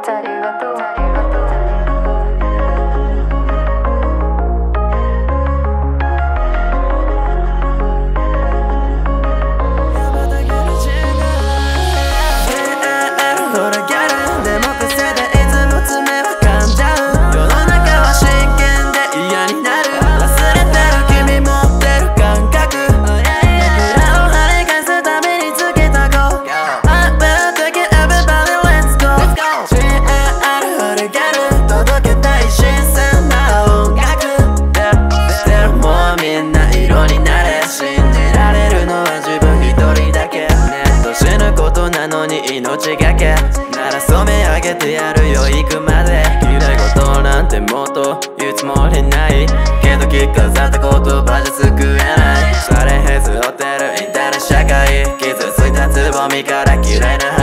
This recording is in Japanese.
命がけなら染め上げてやるよ行くまで綺麗事なんてもっと言うつもりないけど着飾った言葉じゃ救えないシャレへずホテルインターネット社会傷ついたつぼみから嫌いな